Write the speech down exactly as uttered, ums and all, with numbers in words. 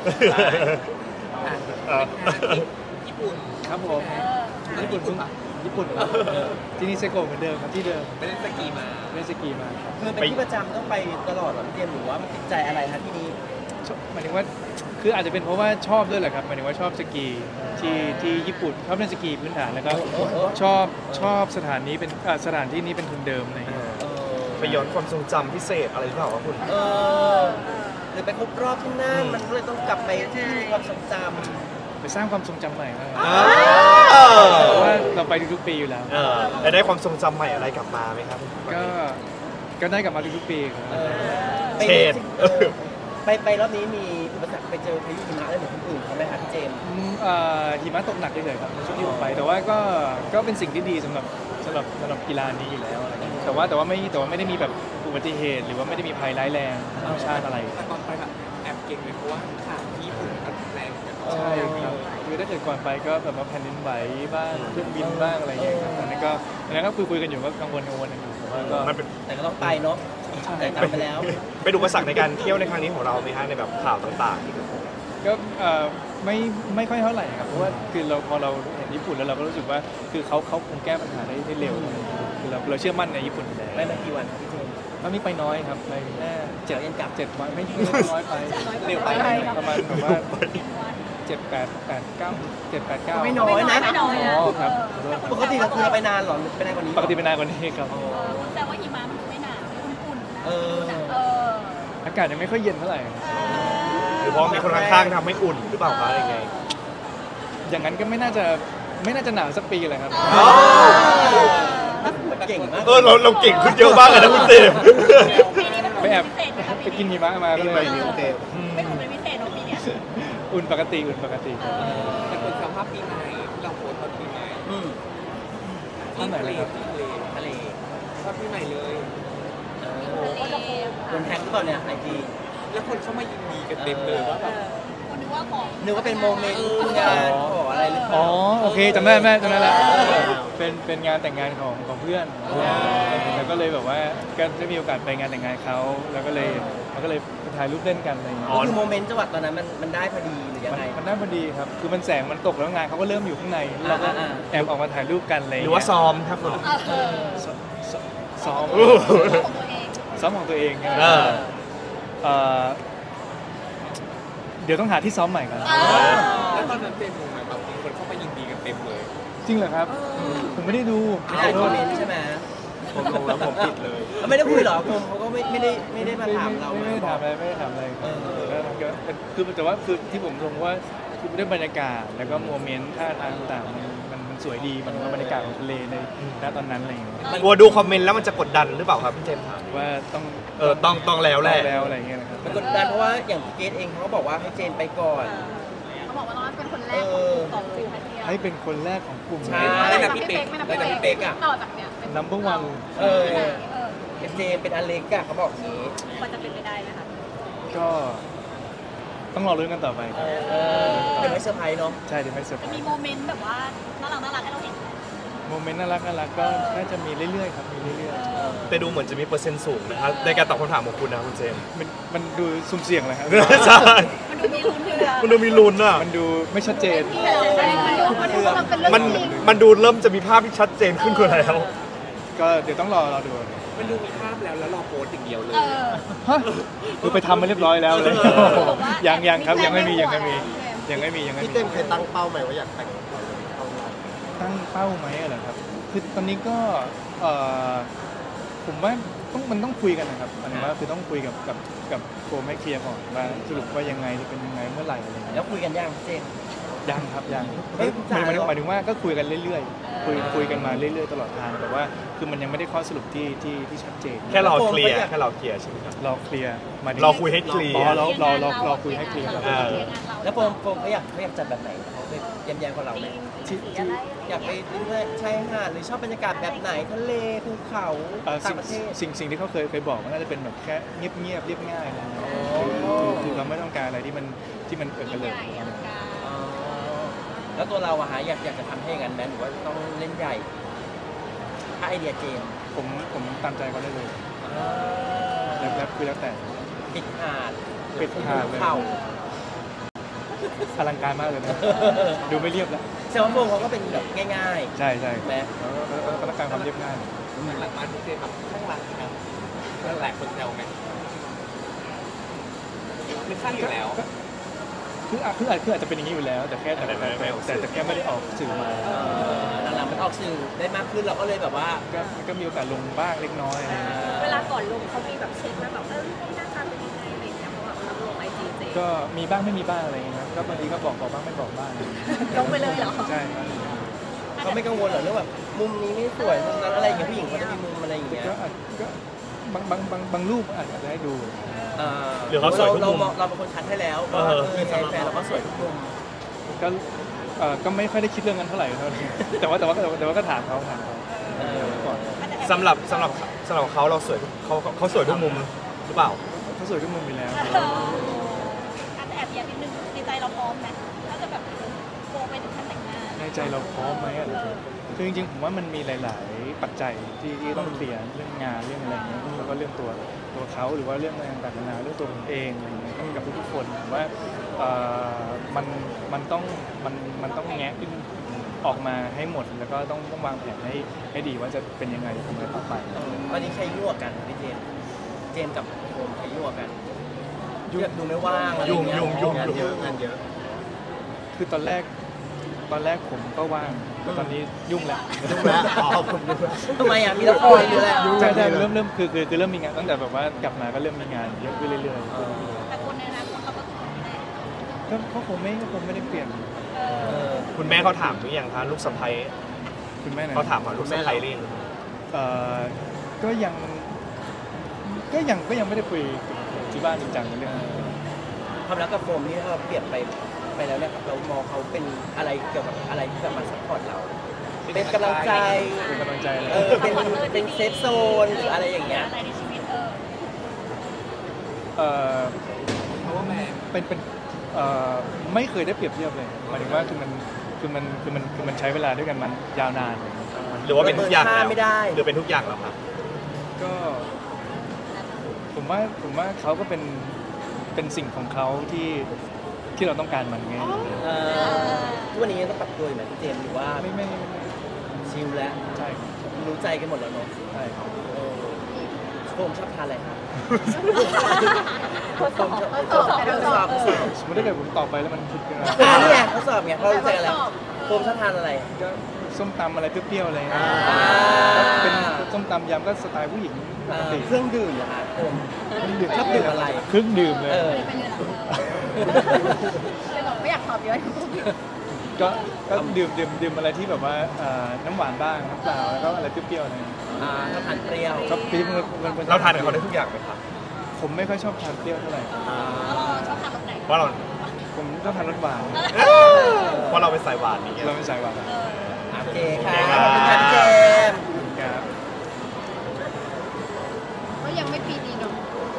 ญี่ปุ่นครับผมญี่ปุ่นญี่ปุ่นที่นี่เซโกะเหมือนเดิมครับที่เดิมไปเล่นสกีมาเล่นสกีมาคือเป็นที่ประจำต้องไปตลอดหรอพี่เจมส์หรือว่ามันติดใจอะไรคะที่นี่หมายถึงว่าคืออาจจะเป็นเพราะว่าชอบด้วยแหละครับหมายถึงว่าชอบสกีที่ที่ญี่ปุ่นชอบเล่นสกีพื้นฐานแล้วก็ชอบชอบสถานนี้เป็นสถานที่นี้เป็นทุนเดิมอะไรอย่างเงี้ยไปย้อนความทรงจำพิเศษอะไรหรือเปล่าครับคุณเออหรือไปครบรอบที่นั่นมันก็เลยต้องกลับไปที่ความทรงจำไปสร้างความทรงจำใหม่มากเพราะว่าเราไปทุกๆปีอยู่แล้วแล้วได้ความทรงจำใหม่อะไรกลับมาไหมครับก็ก็ได้กลับมาทุกๆปีครับเชนไปไปรอบนี้มีอุปสรรคไปเจอพายุหิมะอะไรเหมือนคนอื่นเขาไหมคะพี่เจมส์หิมะตกหนักเลยครับในช่วงที่ผมไปแต่ว่าก็ก็เป็นสิ่งที่ดีสำหรับสำหรับสำหรับกีฬานี้อยู่แล้วอะไรเงี้ยแต่ว่าแต่ว่าไม่แต่ว่าไม่ได้มีแบบอุบัติเหตุหรือว่าไม่ได้มีภัยร้ายแรงธรรมชาติอะไรแต่ตอนไปแบบแอบเก่งเลยเพราะว่าข่าวที่ญี่ปุ่นกันแรงใช่ครับคือถ้าเกิดก่อนไปก็แบบว่าแผ่นดินไหวบ้างเครื่องบินบ้างอะไรอย่างเงี้ยครับอันนั้นก็อันนั้นก็คุยคุยกันอยู่ก็กังวลกังวลกันอยู่แต่ว่าก็แต่ก็ต้องไปเนาะแต่ทำไปแล้วไปดูอุปสรรคในการเที่ยวในครั้งนี้ของเราไหมฮะในแบบข่าวต่างๆก็ไม่ไม่ค่อยเท่าไหร่ครับเพราะว่าคือเราพอเราเห็นญี่ปุ่นแล้วเราก็รู้สึกว่าคือเขาเขาคงแก้ปัญหาได้ได้เร็วคือเราเราเชื่อมั่นในญี่ปุ่นอยู่แล้วไปมากี่วันพี่เจมส์มันมีไปน้อยครับไปแค่เจ็ดยันกลับเจ็ดวันไม่น้อยไปเร็วไปประมาณแบบว่าเจ็ดแปดแปดเก้าเจ็ดแปดเก้าไม่น้อยนะไม่น้อยนะครับปกติเราคือไปนานหรอหรือไปนานกว่านี้ปกติไปนานกว่านี้ครับแต่ว่าหิมะมันไม่หนาอุ่นๆเอออากาศยังไม่ค่อยเย็นเท่าไหร่หรือเพราะมีคนข้างๆทำให้อุ่นหรือเปล่าคะอะไรไงอย่างนั้นก็ไม่น่าจะไม่น่าจะหนาวสักปีเลยครับเก่งมากเออเราเราเก่งขึ้นเยอะมากเลยนะคุณเจมไปแอบไปกินหิมะมาก็เลยไม่อุ่นเป็นพิเศษปีนี้อุ่นปกติอุ่นปกติแต่คนสภาพปีใหม่เราโพสตอนปีใหม่ที่ไหนเลยครับทะเลชอบปีใหม่เลยคนแทงหรือเปล่าเนี่ยไอจีแล้วคนเข้ามายินดีกันเต็มเลยว่าแบบนึกว่าของนึกว่าเป็นโมเมนต์งานขออะไรหรือเปล่าอ๋อโอเคจำได้แม่จำได้แล้วเป็นเป็นงานแต่งงานของของเพื่อนแล้วก็เลยแบบว่าก็ได้มีโอกาสไปงานแต่งงานเขาแล้วก็เลยมันก็เลยถ่ายรูปเล่นกันอะไรอย่างเงี้ยคือโมเมนต์จังหวะตอนนั้นมันมันได้พอดีหรือยังไงมันได้พอดีครับคือมันแสงมันตกแล้วงานเขาก็เริ่มอยู่ข้างในเราก็แอบออกมาถ่ายรูปกันอะไรหรือว่าซ้อมครับซ้อมซ้อมของตัวเองเดี๋ยวต้องหาที่ซ้อมใหม่กันแล้วตอนนั้นเต็มเลยแบบคนเข้ามายินดีกันเต็มเลยจริงเหรอครับผมไม่ได้ดูไม่ได้คอมเมนต์ใช่ไหมผมลงแล้วผมผิดเลยไม่ได้คุยหรอผมเขาก็ไม่ไม่ได้ไม่ได้มาถามเราไม่ได้ถามอะไรไม่ได้ถามอะไรคือแต่ว่าคือที่ผมลงว่าคือด้วยบรรยากาศแล้วก็โมเมนต์ท่าทางต่างมันมันสวยดีมันบรรยากาศของทะเลในณตอนนั้นอะไรอย่างเงี้ยกลัวดูคอมเมนต์แล้วมันจะกดดันหรือเปล่าครับพี่เจมส์ถามว่าต้องเออต้องต้องแล้วแหละแล้วอะไรเงี้ยนะครับมันกดดันเพราะว่าอย่างเกสเองเขาก็บอกว่าให้เจนไปก่อนเขาบอกว่าน้องเป็นคนแรกของกลุ่มให้เป็นคนแรกของกลุ่มใช่แบบพี่เป๊กแบบพี่เป๊กอ่ะต่อจากเนี้ยเป็น number one เออเจนเป็นอเล็กอะเขาบอกนี้มันจะเป็นไปได้ไหมคะก็ต้องรอรุ้นกันต่อไปเดี๋ยวไม่เซอร์ไพรส์เนาะใช่เดี๋ยวไม่เซอร์ไพรส์มีโมเมนต์แบบว่าน่ารักน่ารักให้เราเห็นโมเมนต์น่ารักน่ารักก็น่าจะมีเรื่อยๆครับมีเรื่อยๆแต่ดูเหมือนจะมีเปอร์เซ็นต์สูงนะครับในการตอบคำถามของคุณนะคุณเจมมันมันดูสุ่มเสี่ยงเลยครับใช่มันดูมีลุ้นมันดูมีลุ้นอ่ะมันดูไม่ชัดเจนมันมันดูเริ่มจะมีภาพที่ชัดเจนขึ้นกว่าแล้วก็เดี๋ยวต้องรอเราดูมันดูมีภาพแล้วแล้วรอโพสอย่างเดียวเลยฮะคือไปทำมาเรียบร้อยแล้วเลยยังยังครับยังไม่มียังไม่มียังไม่มียังไม่มีพี่เต้นเคยตั้งเป้าไหมว่าอยากแต่งตั้งเป้าไหมเหรอครับคือตอนนี้ก็ผมว่าต้องมันต้องคุยกันนะครับหมายถึงว่าคือต้องคุยกับกับกับโฟมให้เคลียร์ก่อนว่าสรุปว่ายังไงจะเป็นยังไงเมื่อไหร่อะไรแล้วคุยกันยังเจนยังครับยังไม่หมายถึงหมายถึงว่าก็คุยกันเรื่อยๆคุยคุยกันมาเรื่อยๆตลอดทางแต่ว่าคือมันยังไม่ได้ข้อสรุปที่ที่ที่ชัดเจนแค่รอเคลียร์แค่รอเคลียร์ใช่ไหมครับรอเคลียร์รอคุยให้เคลียร์รอรอรอรอคุยให้เคลียร์แล้วโฟมโฟมเขาอยากเขาอยากจัดแบบไหนเขาเคยแย้มๆกับเราไหมอยากไปชายหาดหรือชอบบรรยากาศแบบไหนทะเลภูเขาต่างประเทศสิ่งสิ่งที่เขาเคยเคยบอกมันน่าจะเป็นแบบแค่เงียบเงียบเรียบง่ายนะคือเขาไม่ต้องการอะไรที่มันที่มันเกิดกันเลยแล้วตัวเราอะฮะอยากอยากจะทำให้อย่างนั้นไหมหรือว่าต้องเล่นใหญ่ถ้าไอเดียเจมผมผมตามใจเขาได้เลยแล้วแล้วคือแล้วแต่ปิดหาดปิดหาดเลยอลังการมากเลยนะดูไม่เรียบแล้วแซวาโฟมเขาก็เป็นแบบง่ายใช่ใช่ๆไหมแล้วก็ต้องการความเรียบง่ายหลังบ้านพี่เจมแบบข้างหลังครับเพื่อนหลายคนแซวไหมคือข้างอยู่แล้วคืออาจคืออาจคืออาจจะเป็นอย่างนี้อยู่แล้ว แต่แค่แต่แต่แต่แต่แต่แค่ไม่ได้ออกสื่อมาเออหลังๆมันออกสื่อได้มากขึ้นเราก็เลยแบบว่าก็ก็มีโอกาสลงบ้างเล็กน้อยอะไรอย่างเงี้ยเวลาก่อนลงเขามีแบบเช็คมาแบบเออหน้าตาเป็นยังไงอะไรอย่างเงี้ยเพราะแบบเราลงไอจีเจก็มีบ้างไม่มีบ้างอะไรอย่างเงี้ยครับก็บางทีก็บอกบอกบ้างไม่บอกบ้างลงไปเลยเหรอใช่ครับเขาไม่กังวลเหรอเรื่องแบบมุมนี้ไม่สวยมุมนั้นอะไรอย่างเงี้ยผู้หญิงเขาจะมีมุมอะไรอย่างเงี้ยก็อาจก็บางบางบางบางรูปอาจจะให้ดูอ่าหรือเขาสวยทุกเรามุมเราเราเป็นคนคัดให้แล้วเออว่าเออแฟนแฟนเราก็สวยทุกมุมก็เอ่อก็ไม่ค่อยได้คิดเรื่องนั้นเท่าไหร่เท่านี้ แต่ว่าแต่ว่าแต่ว่าก็ถามเขาถามเขาเออก่อนสำหรับสำหรับสำหรับเขาเราสวยทุกเขาเขาเขาสวยทุกมุมหรือเปล่าเขาสวยทุกมุมอยู่แล้วอาจจะแอบแย้มนิดนึงในใจเราพร้อมไหมถ้าจะแบบโกไปถึงขั้นแต่งงานในใจเราพร้อมไหมอะคือจริงๆผมว่ามันมีหลาย ๆ ปัจจัยที่ที่ต้องเคลียร์เรื่องงานเรื่องอะไรเงี้ยแล้วก็เรื่องตัวตัวเขาหรือว่าเรื่องอะไรต่างๆนานาเรื่องตัวผมเองอะไรเงี้ยกับทุกๆคนผมว่าเอ่อมันมันต้องมันมันต้องแงะขึ้นออกมาให้หมดแล้วก็ต้องต้องวางแผนให้ให้ดีว่าจะเป็นยังไงทำอะไรต่อไปตอนนี้ใครยั่วกันพี่เจนเจนกับโฟมใครยั่วกันยุ่งดูไม่ว่างอะไรยุ่งเงี้ยุ่งยุ่งงานยุ่งเยอะงานเยอะคือตอนแรกตอนแรกผมก็ว่างแต่ตอนนี้ยุ่งแล้วยุ่งแล้วอ๋อผมยุ่งแล้วทำไมอ่ะมีละครอยู่แล้วใช่ใช่เริ่มเริ่มคือคือคือเริ่มมีงานตั้งแต่แบบว่ากลับมาก็เริ่มมีงานเยอะขึ้นเรื่อยเออแต่คนในอนาคตเขาก็คือแน่ๆก็ก็คงไม่ก็คงไม่ได้เปลี่ยนเอเอออคุณแม่เขาถามหรือยังคะลูกสะใภ้คุณแม่นะเขาถามหาลูกสะใภ้เรื่องเอ่อก็ยังก็ยังก็ยังไม่ได้คุยกับที่บ้านจริงจังในเรื่องนี้ความรักกับโฟมนี่ถ้าเราเปรียบไปไปแล้วเนี่ยครับเรามองเขาเป็นอะไรเกี่ยวกับอะไรที่แบบมาซัพพอร์ตเรา เป็นกำลังใจเป็นกำลังใจเลยเออเป็นเป็นเซฟโซนหรืออะไรอย่างเงี้ยอะไรในชีวิตเออเอ่อเพราะว่าแม่เป็นเป็นเอ่อไม่เคยได้เปรียบเทียบเลยหมายถึงว่าคือมันคือมันคือมันคือมันใช้เวลาด้วยกันมันยาวนานหรือว่าเป็นทุกอย่างเปิดแล้วค่าไม่ได้หรือเป็นทุกอย่างแล้วครับก็ผมว่าผมว่าเขาก็เป็นเป็นสิ่งของเขาที่ที่เราต้องการมันไงเออทุกวันนี้ยังต้องปรับตัวอยู่ไหมพี่เจมส์หรือว่าไม่ไม่ไม่ไม่ชิลแล้วใช่ครับรู้ใจกันหมดแล้วเนาะใช่ครับเออโฟมชอบทานอะไรครับทดสอบททดดสสออบบ ทดสอบทดสอบสมมติถ้าเกิดผมตอบไปแล้วมันผิดขึ้นมาอ่านี่ไงทดสอบไงเรารู้ใจกันแล้วโฟมชอบทานอะไรก็ส้มตำอะไรเปรี้ยวๆอะไรอ่าเป็นส้มตำยำก็สไตล์ผู้หญิงปเอ่กอติเครื่องดื่มเหรอคะโฟมดื่มชอบดื่มอะไรเครื่องดื่มเลยเออเป็นเงินเลยบอกไม่อยากตอบเยอะก็ก็ดื่มดื่มดื่มอะไรที่แบบว่าเอ่อน้ำหวานบ้างน้ำเปล่าแล้วก็อะไรเปรี้ยวๆอะไรอ่าชอบทานเปรี้ยวก็พี่มันมันมันเราทานกับเขาได้ทุกอย่างไหมครับผมไม่ค่อยชอบทานเปรี้ยวเท่าไหร่อ่าชอบทำแบบไหนว่าเราผมชอบทานรสหวานว่าเราเป็นสายหวานนี่ไงเราไม่ใส่หวานเออ